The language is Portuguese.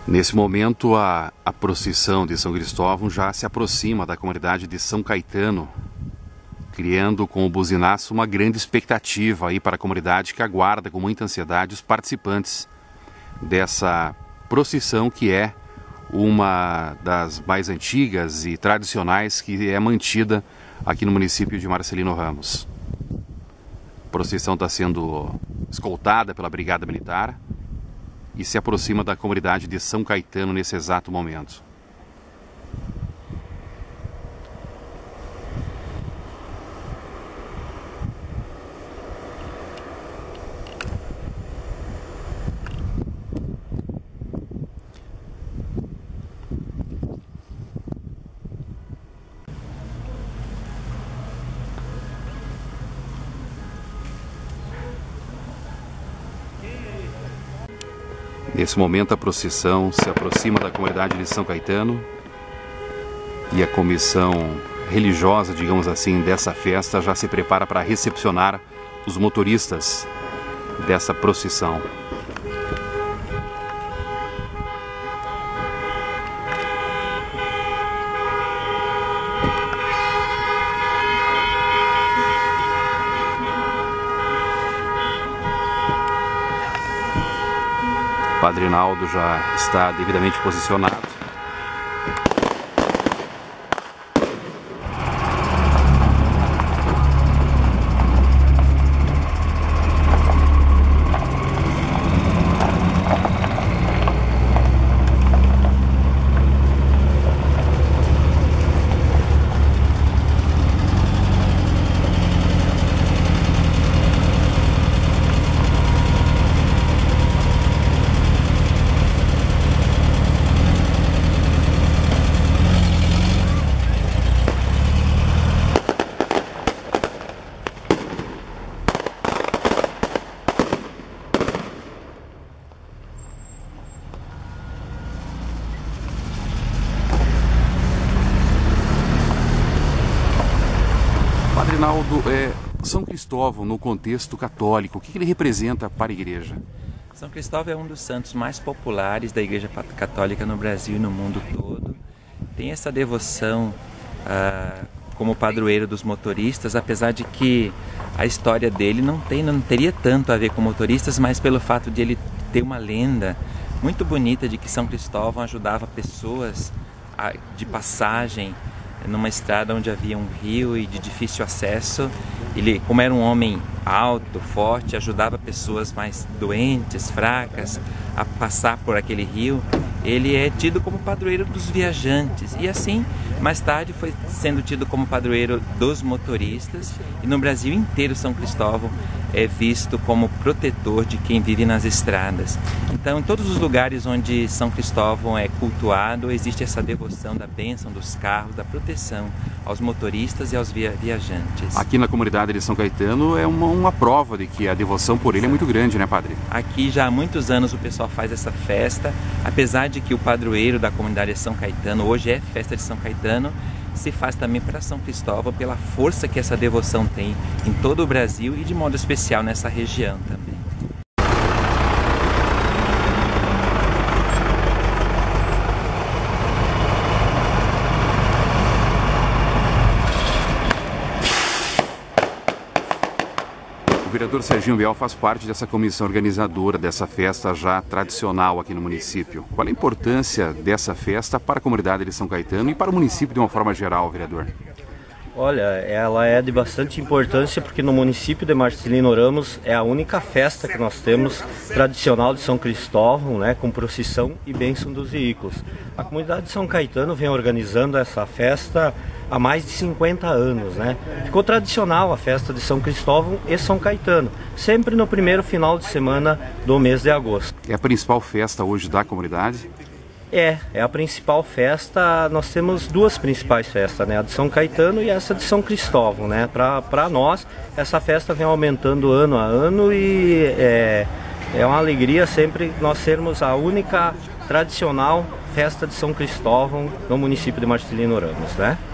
Nesse momento, a procissão de São Cristóvão já se aproxima da comunidade de São Caetano, criando com o buzinaço uma grande expectativa aí para a comunidade que aguarda com muita ansiedade os participantes dessa procissão, que é uma das mais antigas e tradicionais que é mantida aqui no município de Marcelino Ramos. A procissão está sendo escoltada pela Brigada Militar e se aproxima da comunidade de São Caetano nesse exato momento. Nesse momento, a procissão se aproxima da comunidade de São Caetano e a comissão religiosa, digamos assim, dessa festa já se prepara para recepcionar os motoristas dessa procissão. O Padre Naldo já está devidamente posicionado. Padre Naldo, São Cristóvão no contexto católico, o que ele representa para a igreja? São Cristóvão é um dos santos mais populares da Igreja Católica no Brasil e no mundo todo. Tem essa devoção como padroeiro dos motoristas, apesar de que a história dele não teria tanto a ver com motoristas, mas pelo fato de ele ter uma lenda muito bonita de que São Cristóvão ajudava pessoas de passagem numa estrada onde havia um rio e de difícil acesso. Ele, como era um homem alto, forte, ajudava pessoas mais doentes, fracas, a passar por aquele rio. Ele é tido como padroeiro dos viajantes e assim, mais tarde, foi sendo tido como padroeiro dos motoristas. E no Brasil inteiro, São Cristóvão é visto como protetor de quem vive nas estradas. Então, em todos os lugares onde São Cristóvão é cultuado, existe essa devoção da bênção dos carros, da proteção aos motoristas e aos viajantes. Aqui na comunidade de São Caetano é uma prova de que a devoção por ele é muito grande, né, padre? Aqui já há muitos anos o pessoal faz essa festa, apesar de que o padroeiro da comunidade é São Caetano, hoje é festa de São Caetano, se faz também para São Cristóvão pela força que essa devoção tem em todo o Brasil e de modo especial nessa região também. O vereador Serginho Biel faz parte dessa comissão organizadora dessa festa já tradicional aqui no município. Qual a importância dessa festa para a comunidade de São Caetano e para o município de uma forma geral, vereador? Olha, ela é de bastante importância porque no município de Marcelino Ramos é a única festa que nós temos tradicional de São Cristóvão, né, com procissão e bênção dos veículos. A comunidade de São Caetano vem organizando essa festa há mais de 50 anos, né? Ficou tradicional a festa de São Cristóvão e São Caetano, sempre no primeiro final de semana do mês de agosto. É a principal festa hoje da comunidade? É a principal festa. Nós temos duas principais festas, né? A de São Caetano e essa de São Cristóvão, né? Para nós, essa festa vem aumentando ano a ano e é uma alegria sempre nós sermos a única tradicional festa de São Cristóvão no município de Marcelino Ramos, né?